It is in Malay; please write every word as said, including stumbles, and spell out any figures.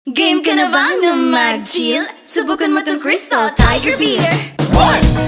Game ka na ba na mag-chill? Subukan mo tong Crystal Tiger Beer. One!